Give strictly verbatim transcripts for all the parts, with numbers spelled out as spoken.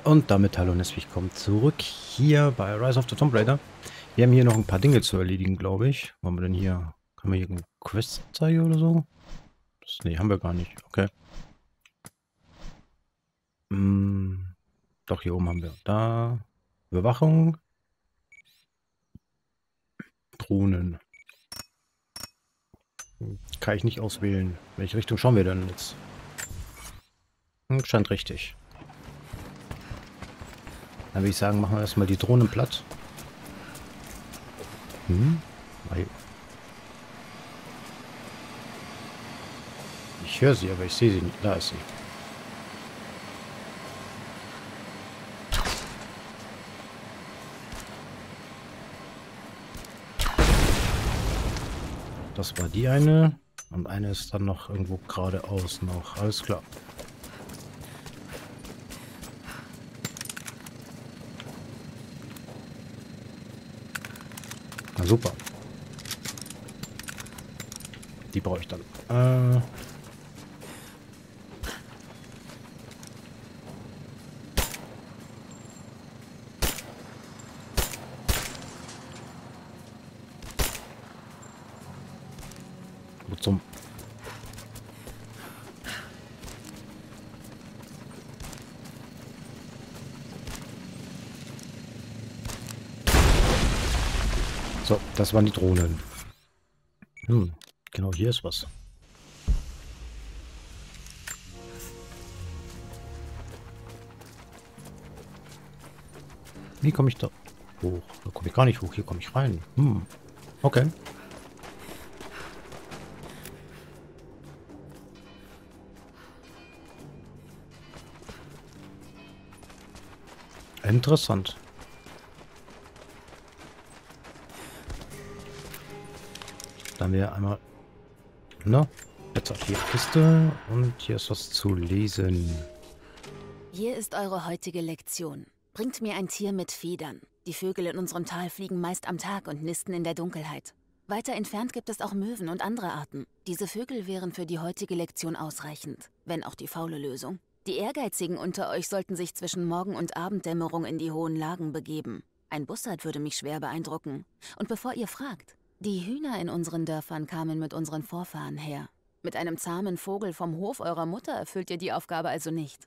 Und damit hallo und herzlich willkommen zurück hier bei Rise of the Tomb Raider. Wir haben hier noch ein paar Dinge zu erledigen, glaube ich. Wo haben wir denn hier? Haben wir hier einen Quest zeigen oder so? Das, nee, haben wir gar nicht. Okay. Hm, doch, hier oben haben wir. Da. Überwachung. Drohnen. Hm, Kann ich nicht auswählen. Welche Richtung schauen wir denn jetzt? Hm, scheint richtig. Dann würde ich sagen, machen wir erstmal die Drohnen platt. Hm? Weil- Ich höre sie, aber ich sehe sie nicht. Da ist sie. Das war die eine. Und eine ist dann noch irgendwo geradeaus noch. Alles klar. Na super. Die brauche ich dann. Äh. Wo zum... So, das waren die Drohnen. Hm, genau hier ist was. Wie komme ich da hoch? Da komme ich gar nicht hoch. Hier komme ich rein. Hm, okay. Interessant. Dann wir einmal... Na, jetzt auf die Kiste. Und hier ist was zu lesen. Hier ist eure heutige Lektion. Bringt mir ein Tier mit Federn. Die Vögel in unserem Tal fliegen meist am Tag und nisten in der Dunkelheit. Weiter entfernt gibt es auch Möwen und andere Arten. Diese Vögel wären für die heutige Lektion ausreichend, wenn auch die faule Lösung. Die Ehrgeizigen unter euch sollten sich zwischen Morgen- und Abenddämmerung in die hohen Lagen begeben. Ein Bussard würde mich schwer beeindrucken. Und bevor ihr fragt, die Hühner in unseren Dörfern kamen mit unseren Vorfahren her. Mit einem zahmen Vogel vom Hof eurer Mutter erfüllt ihr die Aufgabe also nicht.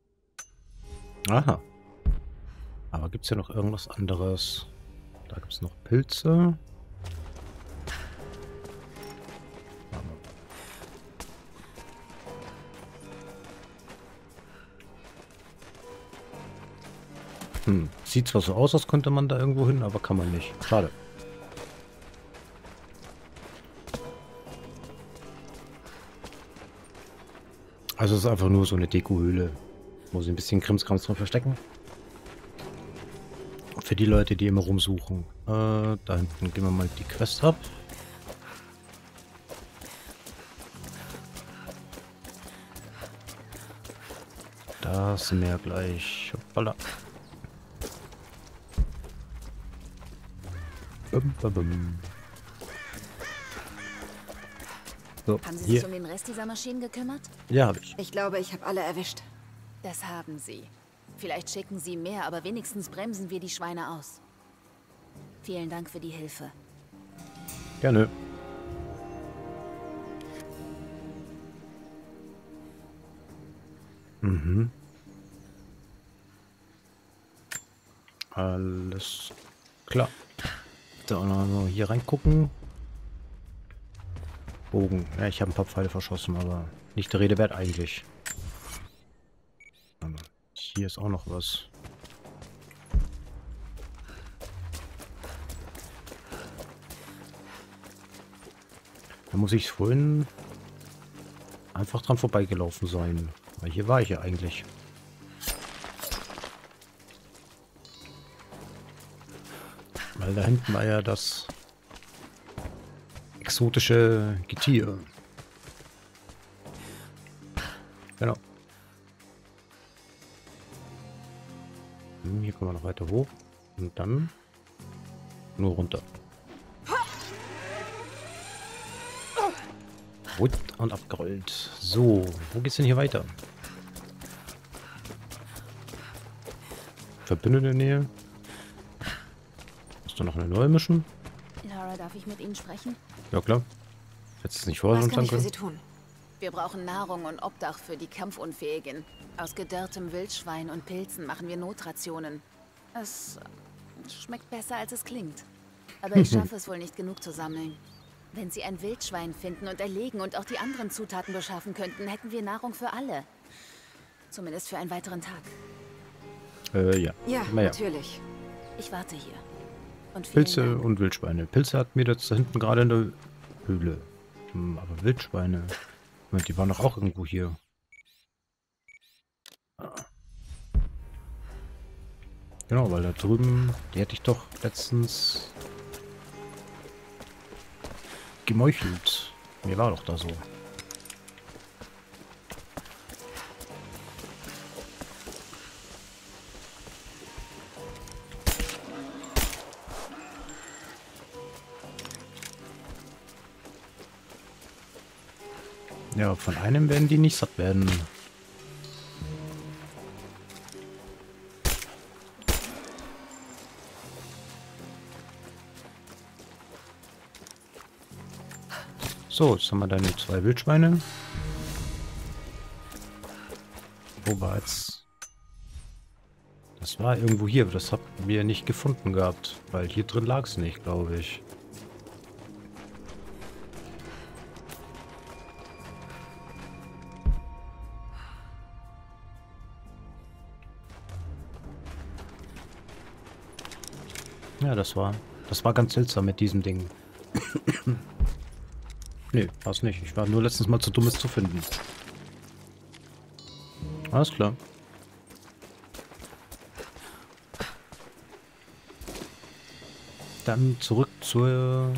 Aha. Aber gibt es ja noch irgendwas anderes? Da gibt es noch Pilze. Hm. Sieht zwar so aus, als könnte man da irgendwo hin, aber kann man nicht. Schade. Also es ist einfach nur so eine Dekohöhle, wo sie ein bisschen Krimskrams drin verstecken. Für die Leute, die immer rumsuchen. Äh, da hinten gehen wir mal die Quest ab. Da sind wir ja gleich. Hoppala. Bum, bum, bum. So, Haben Sie hier. sich um den Rest dieser Maschinen gekümmert? Ja, habe ich. Ich glaube, ich habe alle erwischt. Das haben Sie. Vielleicht schicken Sie mehr, aber wenigstens bremsen wir die Schweine aus. Vielen Dank für die Hilfe. Gerne. Mhm. Alles klar. Da noch hier reingucken. Bogen. Ja, ich habe ein paar Pfeile verschossen, aber nicht der Rede wert eigentlich. Aber hier ist auch noch was. Da muss ich vorhin einfach dran vorbeigelaufen sein. Weil hier war ich ja eigentlich. Weil da hinten war ja das exotische Getier. Genau. Hm, hier kommen wir noch weiter hoch. Und dann nur runter. Gut, und abgerollt. So, wo geht's denn hier weiter? Verbündete in der Nähe. Hast du noch eine neue Mission? Lara, darf ich mit Ihnen sprechen? Ja, klar. Hättest du es nicht vorher Was sonst kann sagen ich für können? Sie tun? Wir brauchen Nahrung und Obdach für die Kampfunfähigen. Aus gedörrtem Wildschwein und Pilzen machen wir Notrationen. Es schmeckt besser, als es klingt. Aber ich schaffe es wohl nicht genug zu sammeln. Wenn Sie ein Wildschwein finden und erlegen und auch die anderen Zutaten beschaffen könnten, hätten wir Nahrung für alle. Zumindest für einen weiteren Tag. Äh, ja. Ja, Na ja. natürlich. Ich warte hier. Und vielen Pilze Dank. und Wildschweine. Pilze hatten wir jetzt da hinten gerade in der Höhle. Hm, aber Wildschweine. Moment, die waren doch auch irgendwo hier. Genau, weil da drüben, die hätte ich doch letztens gemeuchelt. Mir war doch da so. Ja, von einem werden die nicht satt werden. So, jetzt haben wir deine zwei Wildschweine. Wo war jetzt? Das war irgendwo hier, aber das haben wir nicht gefunden gehabt, weil hier drin lag es nicht, glaube ich. Ja, das war, das war ganz seltsam mit diesem Ding. Nee, war's nicht. Ich war nur letztens mal zu dumm, es zu finden. Alles klar. Dann zurück zur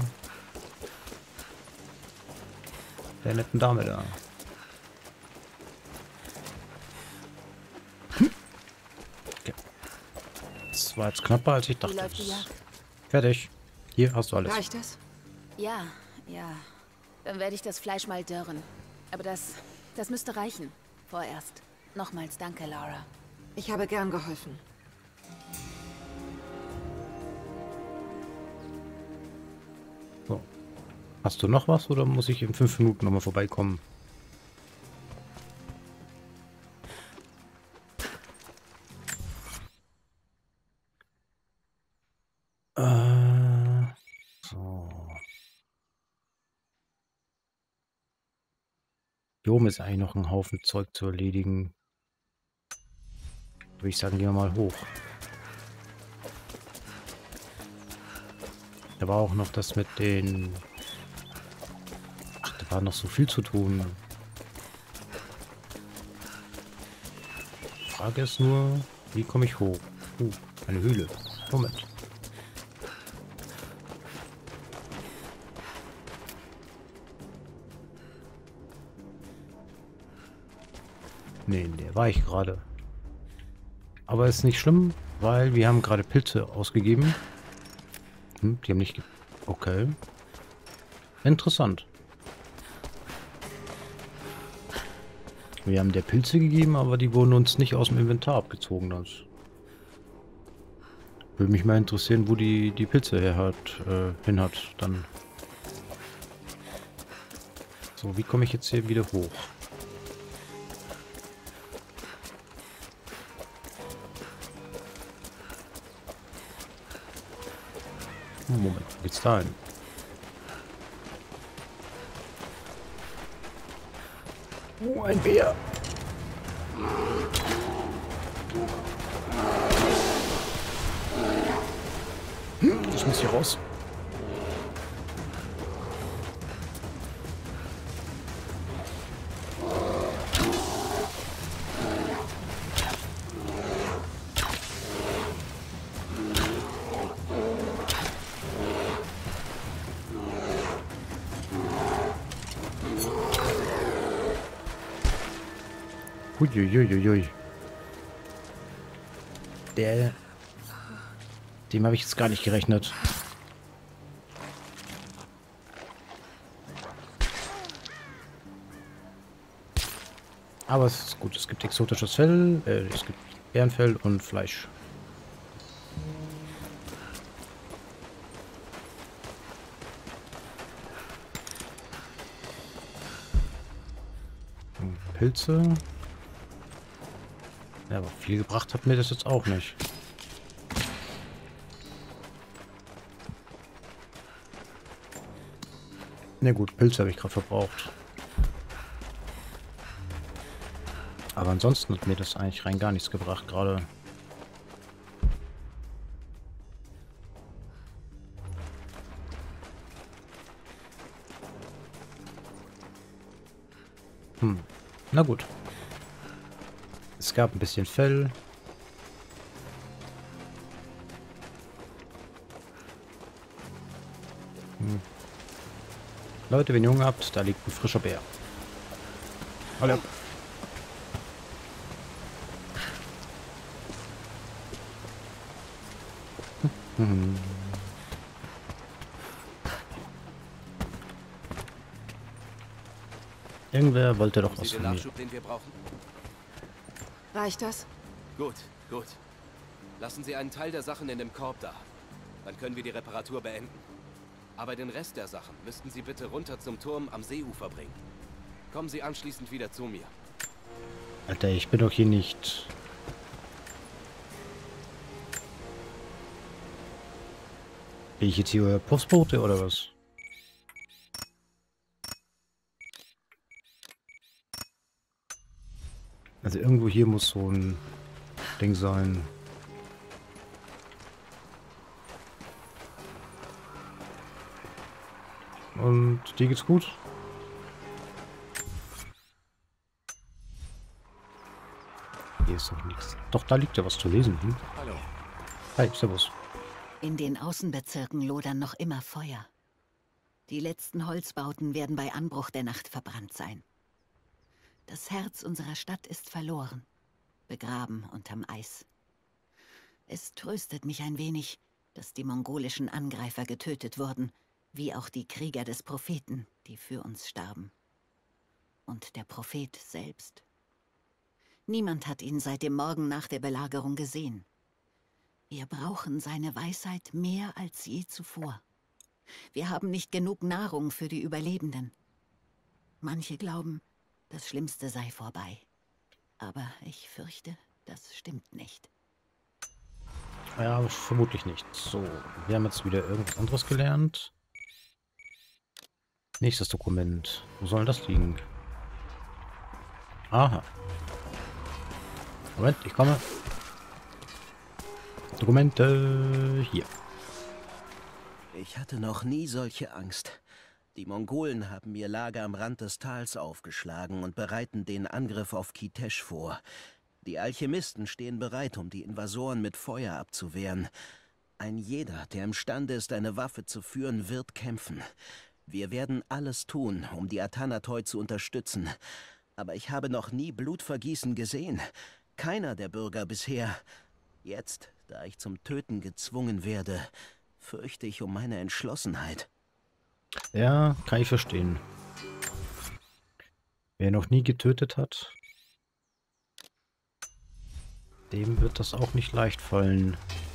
der netten Dame da. Okay. Das war jetzt knapper, als ich Wie dachte. läuft die Jagd? Fertig. Hier hast du alles. Reicht das? Ja, ja. Dann werde ich das Fleisch mal dörren. Aber das, das müsste reichen. Vorerst. Nochmals danke, Lara. Ich habe gern geholfen. So. Hast du noch was oder muss ich in fünf Minuten nochmal vorbeikommen? Äh, so. Hier oben ist eigentlich noch ein Haufen Zeug zu erledigen. Würde ich sagen, gehen wir mal hoch. Da war auch noch das mit den... Ach, da war noch so viel zu tun. Die Frage ist nur, wie komme ich hoch? Uh, eine Höhle. Moment. Nee, in der war ich gerade. Aber ist nicht schlimm, weil wir haben gerade Pilze ausgegeben. Hm, die haben nicht... Ge okay. Interessant. Wir haben der Pilze gegeben, aber die wurden uns nicht aus dem Inventar abgezogen. Das würde mich mal interessieren, wo die die Pilze her hat, äh, hin hat. Dann. So, wie komme ich jetzt hier wieder hoch? Moment, wo geht's da hin? Oh, ein Bär. Ich muss hier raus. Uiuiuiui. Der... Dem habe ich jetzt gar nicht gerechnet. Aber es ist gut, es gibt exotisches Fell, äh, es gibt Bärenfell und Fleisch. Pilze. Ja, aber viel gebracht hat mir das jetzt auch nicht. Na gut, Pilze habe ich gerade verbraucht. Aber ansonsten hat mir das eigentlich rein gar nichts gebracht gerade. Hm, na gut. Es gab ein bisschen Fell. Hm. Leute, wenn ihr Hunger habt, da liegt ein frischer Bär. Hallo. Hm. Irgendwer wollte doch was von mir. Nachschub, den wir brauchen? Reicht das? Gut, gut. Lassen Sie einen Teil der Sachen in dem Korb da. Dann können wir die Reparatur beenden. Aber den Rest der Sachen müssten Sie bitte runter zum Turm am Seeufer bringen. Kommen Sie anschließend wieder zu mir. Alter, ich bin doch hier nicht... Bin ich jetzt hier euer Postbote oder was? Also irgendwo hier muss so ein Ding sein. Und dir geht's gut? Hier ist doch nichts. Doch, da liegt ja was zu lesen. Hm? Hallo. Hi, servus. In den Außenbezirken lodern noch immer Feuer. Die letzten Holzbauten werden bei Anbruch der Nacht verbrannt sein. Das Herz unserer Stadt ist verloren, begraben unterm Eis. Es tröstet mich ein wenig, dass die mongolischen Angreifer getötet wurden, wie auch die Krieger des Propheten, die für uns starben. Und der Prophet selbst. Niemand hat ihn seit dem Morgen nach der Belagerung gesehen. Wir brauchen seine Weisheit mehr als je zuvor. Wir haben nicht genug Nahrung für die Überlebenden. Manche glauben, das Schlimmste sei vorbei. Aber ich fürchte, das stimmt nicht. Ja, vermutlich nicht. So, wir haben jetzt wieder irgendwas anderes gelernt. Nächstes Dokument. Wo soll das liegen? Aha. Moment, ich komme. Dokumente hier. Ich hatte noch nie solche Angst. Die Mongolen haben ihr Lager am Rand des Tals aufgeschlagen und bereiten den Angriff auf Kitesh vor. Die Alchemisten stehen bereit, um die Invasoren mit Feuer abzuwehren. Ein jeder, der imstande ist, eine Waffe zu führen, wird kämpfen. Wir werden alles tun, um die Atanatoi zu unterstützen. Aber ich habe noch nie Blutvergießen gesehen. Keiner der Bürger bisher. Jetzt, da ich zum Töten gezwungen werde, fürchte ich um meine Entschlossenheit. Ja, kann ich verstehen. Wer noch nie getötet hat, dem wird das auch nicht leicht fallen.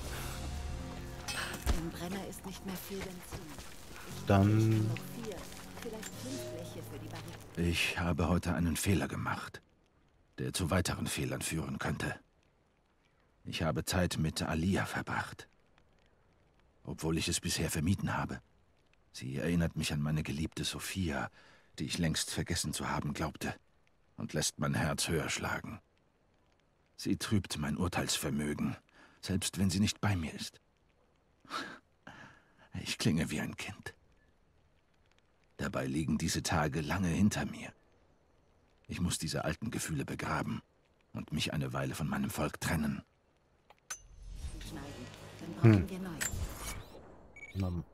Im Brenner ist nicht mehr viel Benzin. Dann... Noch vier, vielleicht fünf Bleche für die Barrikaden. Ich habe heute einen Fehler gemacht, der zu weiteren Fehlern führen könnte. Ich habe Zeit mit Alia verbracht, obwohl ich es bisher vermieden habe. Sie erinnert mich an meine geliebte Sophia, die ich längst vergessen zu haben glaubte, und lässt mein Herz höher schlagen. Sie trübt mein Urteilsvermögen, selbst wenn sie nicht bei mir ist. Ich klinge wie ein Kind. Dabei liegen diese Tage lange hinter mir. Ich muss diese alten Gefühle begraben und mich eine Weile von meinem Volk trennen. Schneiden. Dann brauchen Hm. wir neu. Na,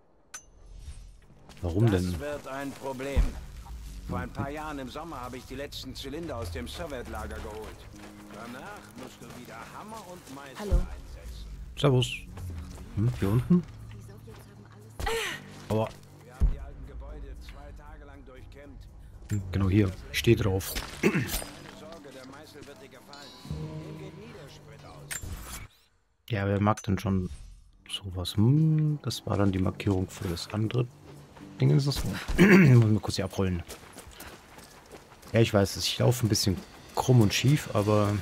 warum denn? Das wird ein Problem. Vor ein paar Jahren im Sommer habe ich die letzten Zylinder aus dem Sowjetlager geholt. Danach musst du wieder Hammer und Meißel Hallo. einsetzen. Servus. Hm, hier unten? Die Sowjets haben alles... Aber, Wir haben die alten Gebäude zwei Tage lang durchkämmt. hm, genau hier. Ich stehe drauf. Keine Sorge, der Meißel wird dir gefallen. Dem geht nie der Sprit aus. Ja, wer mag denn schon sowas? Hm, das war dann die Markierung für das andere Ding. Ist das? Muss mal kurz hier abrollen. Ja, ich weiß, ich laufe ein bisschen krumm und schief, aber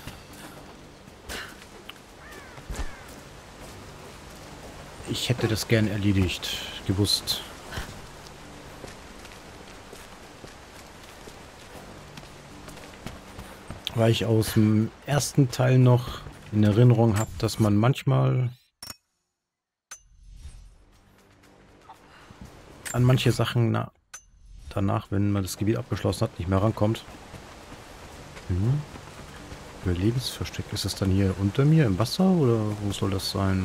ich hätte das gern erledigt, gewusst. Weil ich aus dem ersten Teil noch in Erinnerung habe, dass man manchmal an manche Sachen na, danach, wenn man das Gebiet abgeschlossen hat, nicht mehr rankommt. Mhm. Überlebensversteck. Ist es dann hier unter mir im Wasser oder wo soll das sein?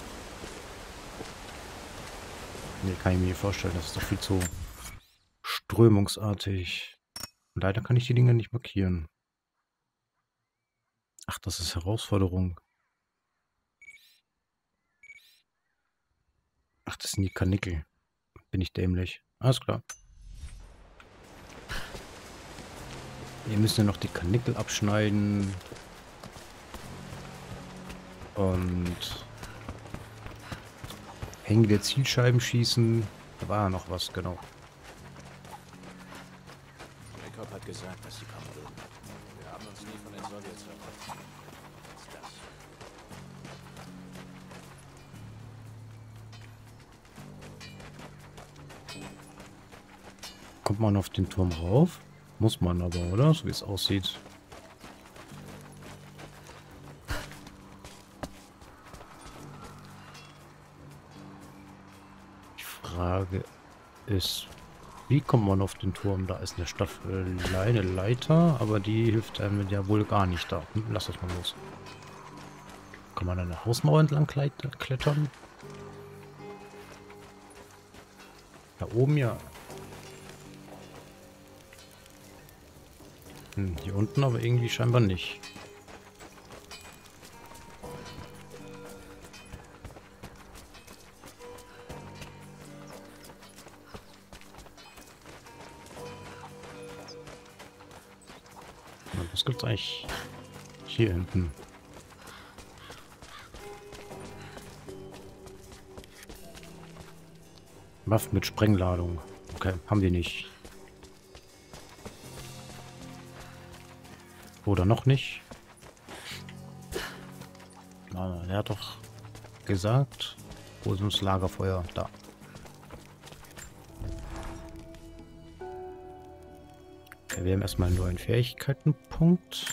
Nee, kann ich mir nicht vorstellen. Das ist doch viel zu strömungsartig. Leider kann ich die Dinge nicht markieren. Ach, das ist Herausforderung. Ach, das sind die Karnickel. Bin ich dämlich. Alles klar. Wir müssen ja noch die Karnickel abschneiden. Und hängende Zielscheiben schießen. Da war ja noch was, genau. Jacob hat gesagt, dass sie kommen würden. Wir haben uns nie von den Sowjets verpasst. Was ist das? Kommt man auf den Turm rauf? Muss man aber, oder? So wie es aussieht. Die Frage ist, wie kommt man auf den Turm? Da ist eine Staffel, eine Leiter, aber die hilft einem ja wohl gar nicht da. Hm, lass das mal los. Kann man an der Hausmauer entlang klettern? Da oben ja. Hm, hier unten aber irgendwie scheinbar nicht. Was gibt's eigentlich hier hinten? Waffen mit Sprengladung. Okay, haben wir nicht. Oder noch nicht. Na, er hat doch gesagt, wo ist das Lagerfeuer? Da. Okay, wir haben erstmal einen neuen Fähigkeitenpunkt.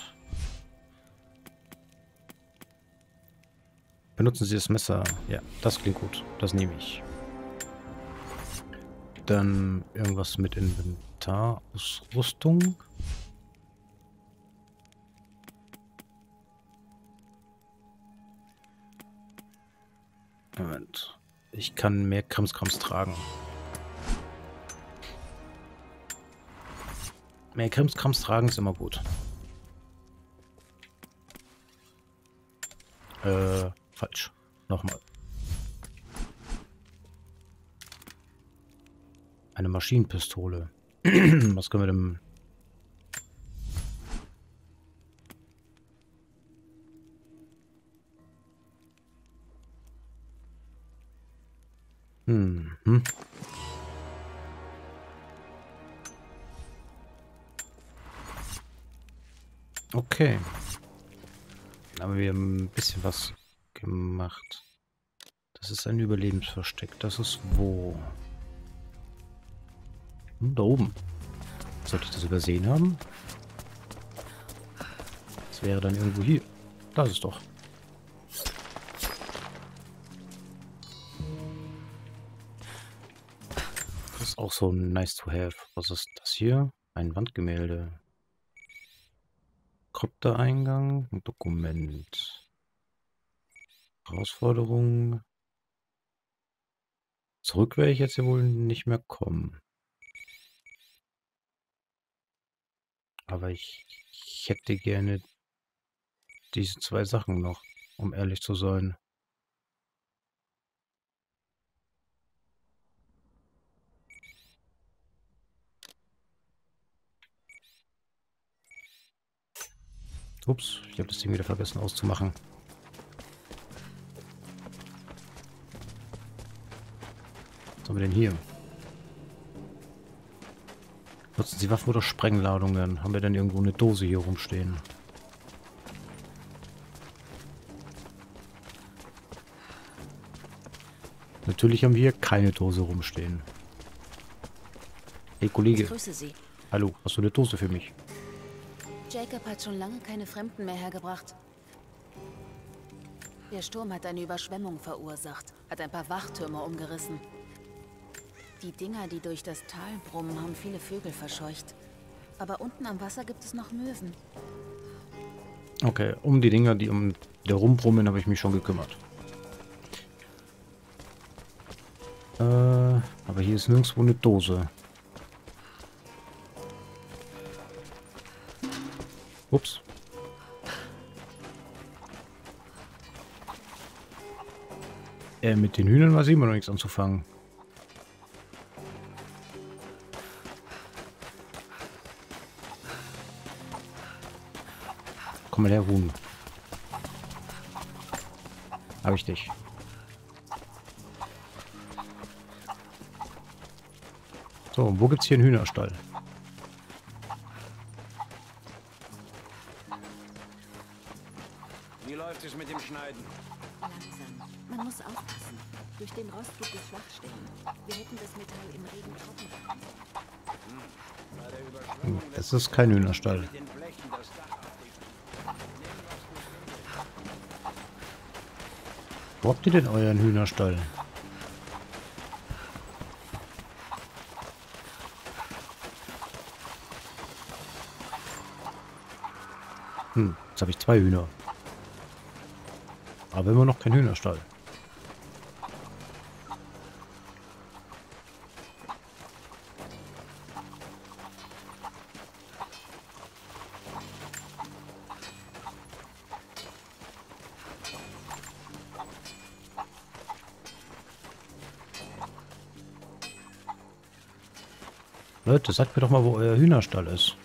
Benutzen Sie das Messer. Ja, das klingt gut. Das nehme ich. Dann irgendwas mit Inventar, Ausrüstung. Moment. Ich kann mehr Krimskrams tragen. Mehr Krimskrams tragen ist immer gut. Äh, falsch. Nochmal. Eine Maschinenpistole. Was können wir denn... Hm. Hm. Okay. Dann haben wir ein bisschen was gemacht. Das ist ein Überlebensversteck. Das ist wo? Hm, da oben. Sollte ich das übersehen haben? Das wäre dann irgendwo hier. Da ist es doch. Das ist auch so nice to have. Was ist das hier? Ein Wandgemälde. Krypta-Eingang. Ein Dokument. Herausforderung. Zurück werde ich jetzt hier wohl nicht mehr kommen. Aber ich, ich hätte gerne diese zwei Sachen noch, um ehrlich zu sein. Ups, ich habe das Ding wieder vergessen auszumachen. Was haben wir denn hier? Nutzen Sie Waffen oder Sprengladungen? Haben wir denn irgendwo eine Dose hier rumstehen? Natürlich haben wir hier keine Dose rumstehen. Hey Kollege. Ich grüße Sie. Hallo, hast du eine Dose für mich? Jacob hat schon lange keine Fremden mehr hergebracht. Der Sturm hat eine Überschwemmung verursacht, hat ein paar Wachtürme umgerissen. Die Dinger, die durch das Tal brummen, haben viele Vögel verscheucht. Aber unten am Wasser gibt es noch Möwen. Okay, um die Dinger, die um der rumbrummen, habe ich mich schon gekümmert. Äh, aber hier ist nirgendwo eine Dose. Ups. Äh, mit den Hühnern weiß ich immer noch nichts anzufangen. Komm mal her, Huhn. Hab ich dich. So, und wo gibt's hier einen Hühnerstall? Wie läuft es mit dem Schneiden? Langsam. Man muss aufpassen. Durch den Rost gibt es Schwachstellen. Wir hätten das Metall im Regen trocken bekommen. Bei der Hm, Überschwemmung das ist kein Hühnerstall. mit den Blechen das Dach abdichten. Wo habt ihr denn euren Hühnerstall? Hm, jetzt habe ich zwei Hühner. Aber immer noch kein Hühnerstall. Leute, sagt mir doch mal, wo euer Hühnerstall ist.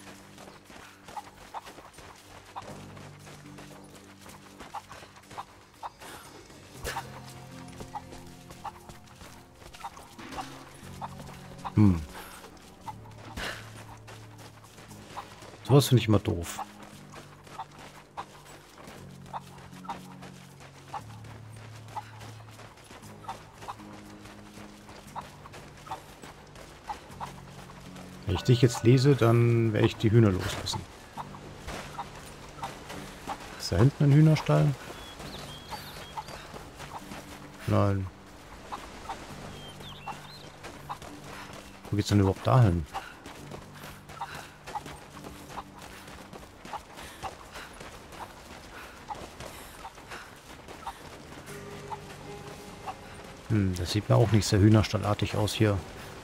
Hm. Sowas finde ich immer doof. Wenn ich dich jetzt lese, dann werde ich die Hühner loslassen. Ist da hinten ein Hühnerstall? Nein. Wo geht's denn überhaupt dahin? Hm, das sieht mir auch nicht sehr hühnerstallartig aus hier.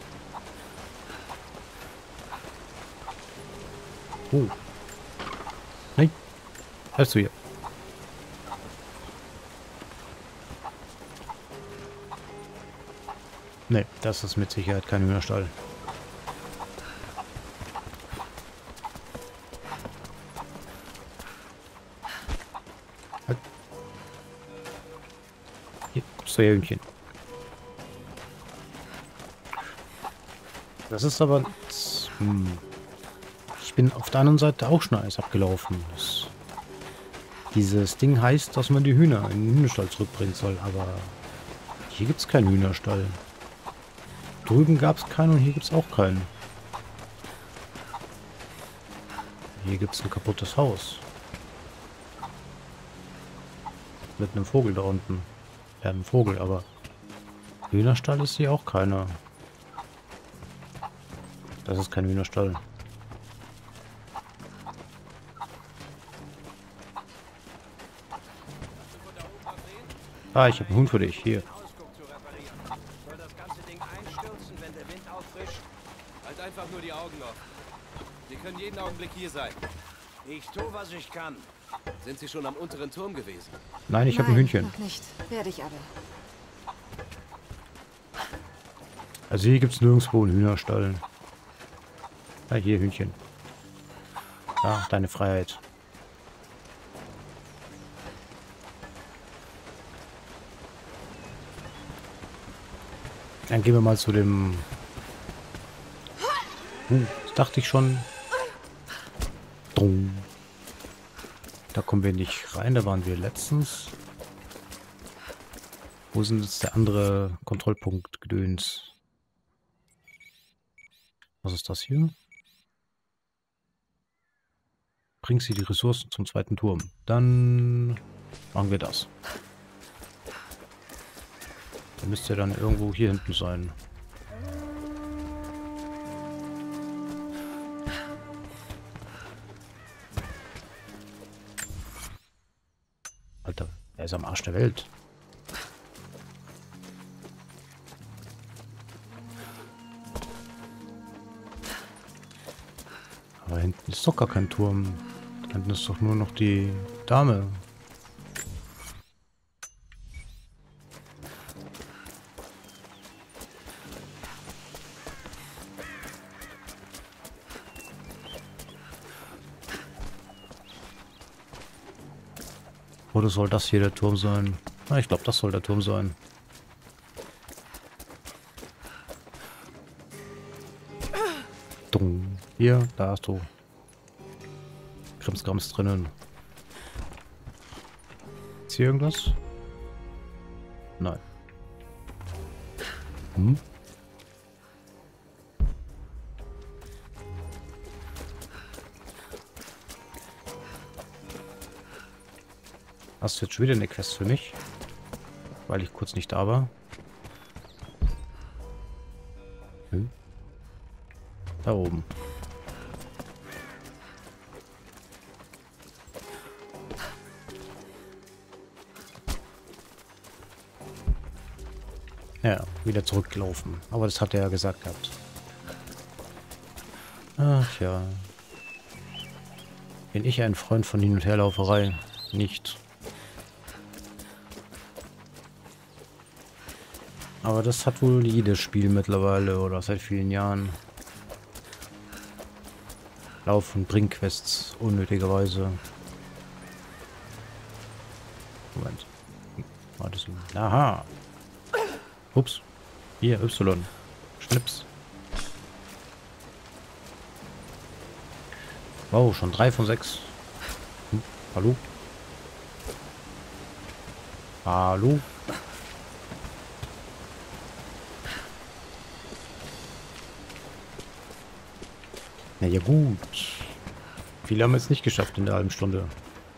Oh. Nein. Hörst du hier? Ne, das ist mit Sicherheit kein Hühnerstall. Halt. Hier, zwei Hühnchen. Das ist aber... Hm. Ich bin auf der anderen Seite auch schon Eis abgelaufen. Das, dieses Ding heißt, dass man die Hühner in den Hühnerstall zurückbringen soll, aber hier gibt es keinen Hühnerstall. Drüben gab es keinen und hier gibt es auch keinen. Hier gibt es ein kaputtes Haus. Mit einem Vogel da unten. Ja, ein Vogel, aber Hühnerstall ist hier auch keiner. Das ist kein Hühnerstall. Ah, ich habe einen Huhn für dich. Hier. Soll das ganze Ding einstürzen, wenn der Wind auffrischt? Halt einfach nur die Augen offen. Sie können jeden Augenblick hier sein. Ich tue, was ich kann. Sind Sie schon am unteren Turm gewesen? Nein, ich habe ein Nein, Hühnchen. noch nicht. Werde ich aber. Also hier gibt es nirgendwo einen Hühnerstall. Ah, hier Hühnchen. Ah, deine Freiheit. Dann gehen wir mal zu dem... Uh, Dachte ich schon. Drum. Da kommen wir nicht rein, da waren wir letztens. Wo sind jetzt der andere Kontrollpunkt Gedöns? Was ist das hier? Bringen Sie die Ressourcen zum zweiten Turm. Dann machen wir das. Der müsste ja dann irgendwo hier hinten sein. Alter, er ist am Arsch der Welt. Aber hinten ist doch gar kein Turm. Da hinten ist doch nur noch die Dame. Oder soll das hier der Turm sein? Na, ich glaube, das soll der Turm sein. Dumm. Hier, da hast du. Krimskrams drinnen. Ist hier irgendwas? Nein. Hm? Hast du jetzt schon wieder eine Quest für mich? Weil ich kurz nicht da war. Hm? Da oben. Ja, wieder zurückgelaufen. Aber das hat er ja gesagt gehabt. Ach ja. Bin ich ein Freund von Hin- und Herlauferei? Nicht. Aber das hat wohl jedes Spiel mittlerweile oder seit vielen Jahren. Lauf- und Bringquests unnötigerweise. Moment. War das ein... Aha. Ups. Hier, Y. Schnips. Wow, schon drei von sechs. Hm, hallo? Hallo? Na ja gut. Viele haben es nicht geschafft in der halben Stunde.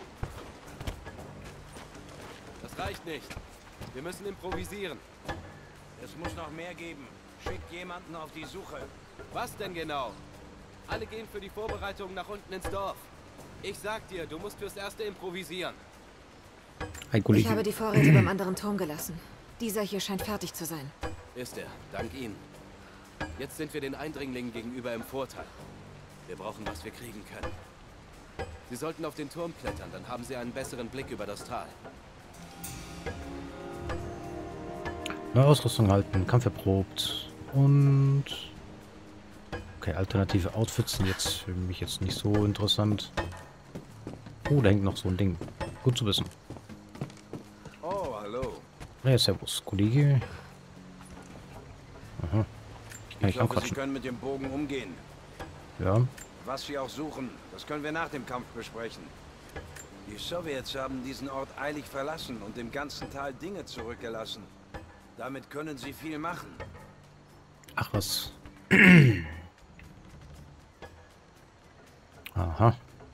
Das reicht nicht. Wir müssen improvisieren. Es muss noch mehr geben. Schickt jemanden auf die Suche. Was denn genau? Alle gehen für die Vorbereitungen nach unten ins Dorf. Ich sag dir, du musst fürs Erste improvisieren. Hi, Kollege. Ich habe die Vorräte beim anderen Turm gelassen. Dieser hier scheint fertig zu sein. Ist er. Dank Ihnen. Jetzt sind wir den Eindringlingen gegenüber im Vorteil. Wir brauchen, was wir kriegen können. Sie sollten auf den Turm klettern, dann haben Sie einen besseren Blick über das Tal. Neue Ausrüstung halten, Kampf erprobt und... Okay, alternative Outfits sind jetzt für mich jetzt nicht so interessant. Oh, da hängt noch so ein Ding. Gut zu wissen. Oh, hallo. Ja, servus, Kollege. Aha. Ich kann Ich nicht hoffe, Sie anquatschen. können mit dem Bogen umgehen. Ja. Was Sie auch suchen, das können wir nach dem Kampf besprechen. Die Sowjets haben diesen Ort eilig verlassen und im ganzen Tal Dinge zurückgelassen. Damit können sie viel machen. Ach was. Aha.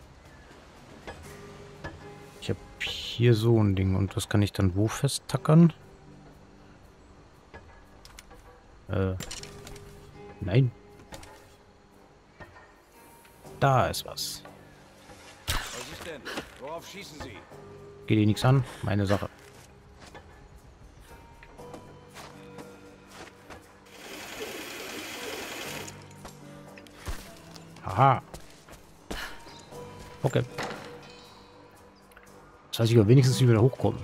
Ich habe hier so ein Ding. Und das kann ich dann wo festtackern? Äh. Nein. Da ist was. Was ist denn? Worauf schießen Sie? Geht dir nichts an? Meine Sache. Aha. Okay. Das heißt, ich will wenigstens wieder hochkommen.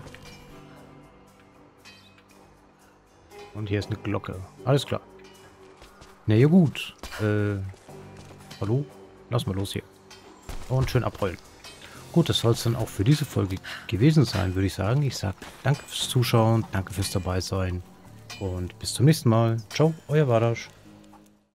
Und hier ist eine Glocke. Alles klar. Na ja gut. Äh, hallo? Lass mal los hier. Und schön abrollen. Gut, das soll es dann auch für diese Folge gewesen sein, würde ich sagen. Ich sage danke fürs Zuschauen, danke fürs Dabeisein und bis zum nächsten Mal. Ciao, euer Wadasch.